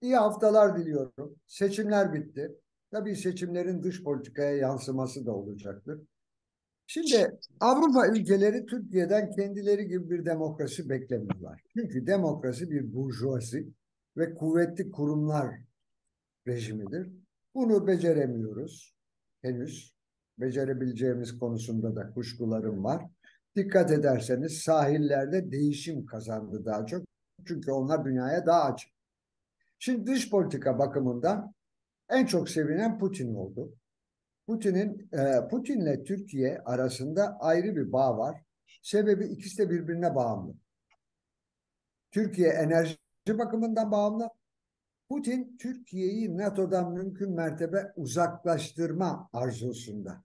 İyi haftalar diliyorum. Seçimler bitti. Tabii seçimlerin dış politikaya yansıması da olacaktır. Şimdi Avrupa ülkeleri Türkiye'den kendileri gibi bir demokrasi beklemiyorlar. Çünkü demokrasi bir burjuvazi ve kuvvetli kurumlar rejimidir. Bunu beceremiyoruz henüz. Becerebileceğimiz konusunda da kuşkularım var. Dikkat ederseniz sahillerde değişim kazandı daha çok. Çünkü onlar dünyaya daha açık. Şimdi dış politika bakımından en çok sevinen Putin oldu. Putin'le Türkiye arasında ayrı bir bağ var. Sebebi ikisi de birbirine bağımlı. Türkiye enerji bakımından bağımlı. Putin Türkiye'yi NATO'dan mümkün mertebe uzaklaştırma arzusunda.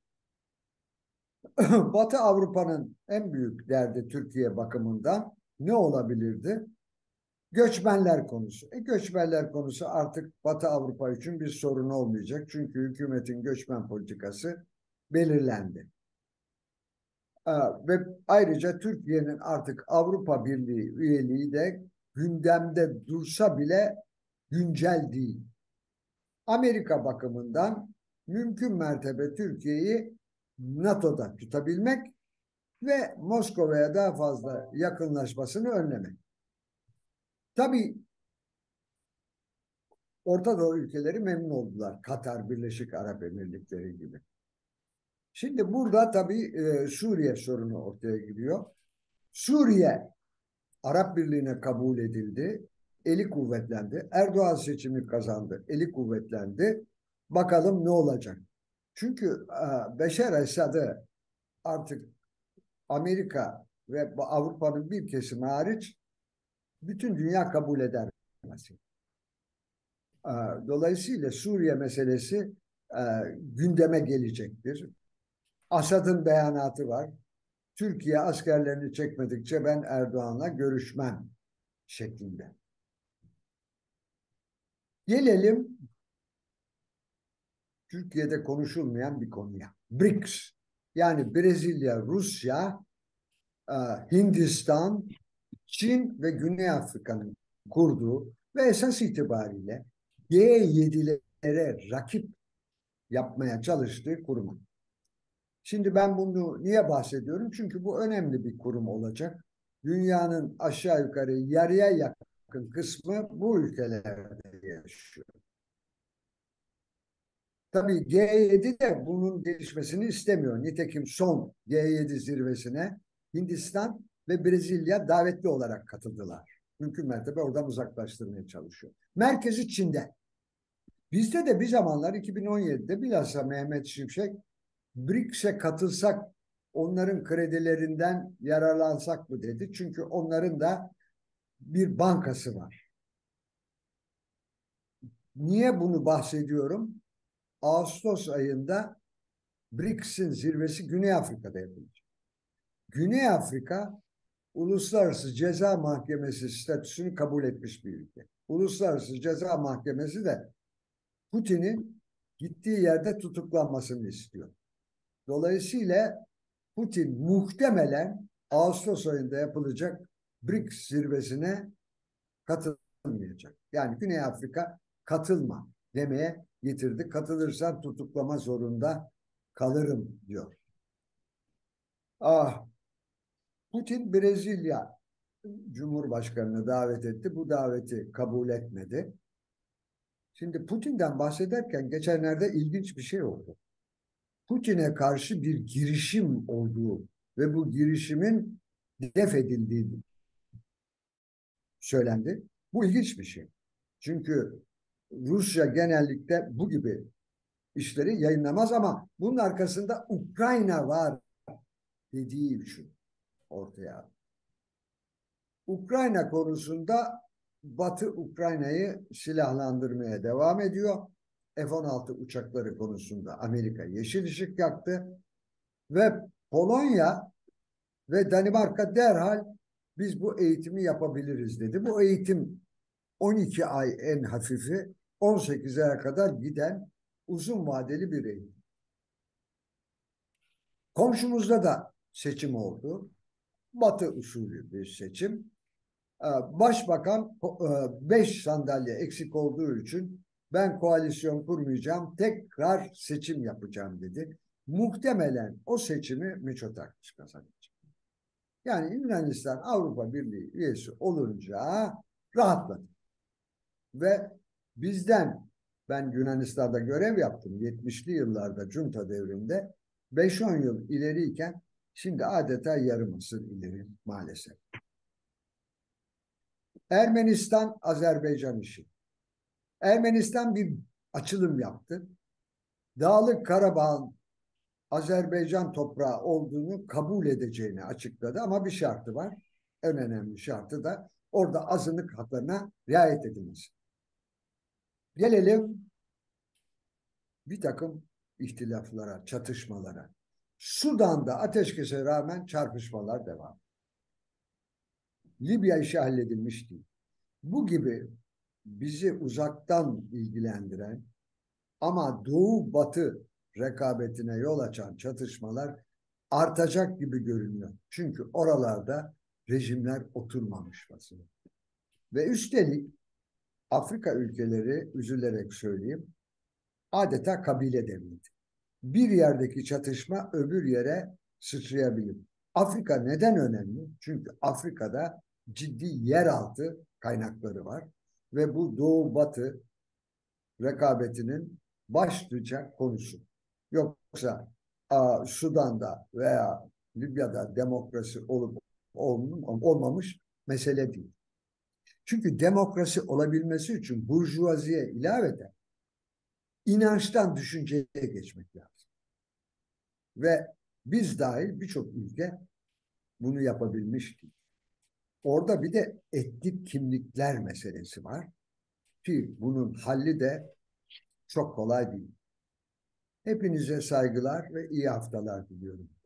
Batı Avrupa'nın en büyük derdi Türkiye bakımından ne olabilirdi? Göçmenler konusu. Göçmenler konusu artık Batı Avrupa için bir sorun olmayacak. Çünkü hükümetin göçmen politikası belirlendi. Ve ayrıca Türkiye'nin artık Avrupa Birliği üyeliği de gündemde dursa bile güncel değil. Amerika bakımından mümkün mertebe Türkiye'yi NATO'da tutabilmek ve Moskova'ya daha fazla yakınlaşmasını önlemek. Tabii Orta Doğu ülkeleri memnun oldular. Katar, Birleşik Arap Emirlikleri gibi. Şimdi burada tabii Suriye sorunu ortaya giriyor. Suriye Arap Birliği'ne kabul edildi. Eli kuvvetlendi. Erdoğan seçimi kazandı. Eli kuvvetlendi. Bakalım ne olacak? Çünkü Beşar Esad'ı artık Amerika ve Avrupa'nın bir kesimi hariç bütün dünya kabul eder. Dolayısıyla Suriye meselesi gündeme gelecektir. Asad'ın beyanatı var. Türkiye askerlerini çekmedikçe ben Erdoğan'la görüşmem şeklinde. Gelelim Türkiye'de konuşulmayan bir konuya. BRICS. Yani Brezilya, Rusya, Hindistan, Çin ve Güney Afrika'nın kurduğu ve esas itibariyle G7'lere rakip yapmaya çalıştığı kurum. Şimdi ben bunu niye bahsediyorum? Çünkü bu önemli bir kurum olacak. Dünyanın aşağı yukarı yarıya yakın kısmı bu ülkelerde yaşıyor. Tabii G7 de bunun gelişmesini istemiyor. Nitekim son G7 zirvesine Hindistan ve Brezilya davetli olarak katıldılar. Mümkün mertebe oradan uzaklaştırmaya çalışıyor. Merkezi Çin'de. Bizde de bir zamanlar 2017'de bilhassa Mehmet Şimşek BRICS'e katılsak onların kredilerinden yararlansak mı dedi. Çünkü onların da bir bankası var. Niye bunu bahsediyorum? Ağustos ayında BRICS'in zirvesi Güney Afrika'da yapılacak. Güney Afrika Uluslararası Ceza Mahkemesi statüsünü kabul etmiş bir ülke. Uluslararası Ceza Mahkemesi de Putin'in gittiği yerde tutuklanmasını istiyor. Dolayısıyla Putin muhtemelen Ağustos ayında yapılacak BRICS zirvesine katılmayacak. Yani Güney Afrika katılma demeye getirdi. Katılırsan tutuklama zorunda kalırım diyor. Ah, Putin Brezilya Cumhurbaşkanı'nı davet etti. Bu daveti kabul etmedi. Şimdi Putin'den bahsederken geçenlerde ilginç bir şey oldu. Putin'e karşı bir girişim olduğu ve bu girişimin def edildiği söylendi. Bu ilginç bir şey. Çünkü Rusya genellikle bu gibi işleri yayınlamaz ama bunun arkasında Ukrayna var dediği için ortaya. Ukrayna konusunda Batı Ukrayna'yı silahlandırmaya devam ediyor. F-16 uçakları konusunda Amerika yeşil ışık yaktı ve Polonya ve Danimarka derhal biz bu eğitimi yapabiliriz dedi. Bu eğitim 12 ay en hafifi, 18 aya kadar giden uzun vadeli bir eğitim. Komşumuzda da seçim oldu. Batı usulü bir seçim. Başbakan 5 sandalye eksik olduğu için ben koalisyon kurmayacağım, tekrar seçim yapacağım dedi. Muhtemelen o seçimi Mitsotakis kazanacak. Yani Yunanistan Avrupa Birliği üyesi olunca rahatladı. Ve bizden, ben Yunanistan'da görev yaptım 70'li yıllarda junta devrinde, 5-10 yıl ileriyken şimdi adeta yarım asır ileri maalesef. Ermenistan, Azerbaycan işi. Ermenistan bir açılım yaptı. Dağlık Karabağ'ın Azerbaycan toprağı olduğunu kabul edeceğini açıkladı ama bir şartı var. En önemli şartı da orada azınlık haklarına riayet edilmesi. Gelelim bir takım ihtilaflara, çatışmalara. Sudan'da ateşkese rağmen çarpışmalar devam. Libya işi halledilmiş değil. Bu gibi bizi uzaktan ilgilendiren ama Doğu-Batı rekabetine yol açan çatışmalar artacak gibi görünüyor. Çünkü oralarda rejimler oturmamış vaziyette. Ve üstelik Afrika ülkeleri, üzülerek söyleyeyim, adeta kabile devleti. Bir yerdeki çatışma öbür yere sıçrayabilir. Afrika neden önemli? Çünkü Afrika'da ciddi yeraltı kaynakları var ve bu Doğu-Batı rekabetinin başlıca konusu. Yoksa Sudan'da veya Libya'da demokrasi olup olmamış mesele değil. Çünkü demokrasi olabilmesi için burjuvaziye ilaveten inançtan düşünceye geçmek lazım. Ve biz dahil birçok ülke bunu yapabilmiş değil. Orada bir de etnik kimlikler meselesi var ki bunun halli de çok kolay değil. Hepinize saygılar ve iyi haftalar diliyorum.